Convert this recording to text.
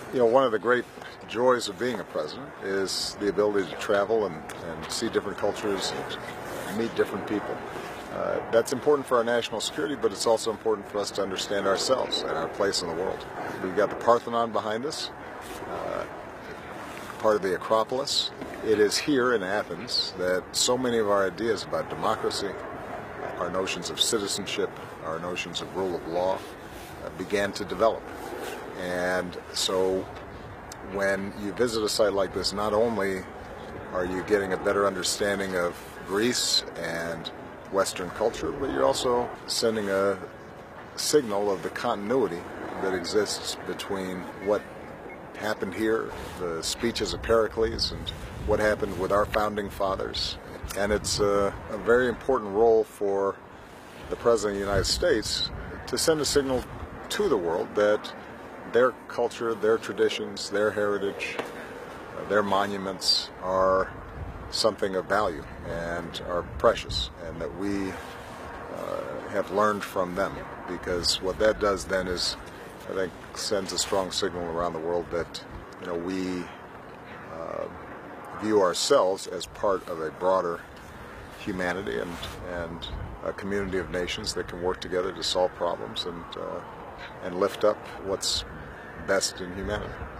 You know, one of the great joys of being a president is the ability to travel and see different cultures and meet different people. That's important for our national security, but it's also important for us to understand ourselves and our place in the world. We've got the Parthenon behind us, part of the Acropolis. It is here in Athens that so many of our ideas about democracy, our notions of citizenship, our notions of rule of law began to develop. And so when you visit a site like this, not only are you getting a better understanding of Greece and Western culture, but you're also sending a signal of the continuity that exists between what happened here, the speeches of Pericles, and what happened with our founding fathers. And it's a very important role for the President of the United States to send a signal to the world that their culture, their traditions, their heritage, their monuments are something of value and are precious, and that we have learned from them. Because what that does then is, I think, sends a strong signal around the world that, you know, we view ourselves as part of a broader humanity and a community of nations that can work together to solve problems and lift up what's best in humanity.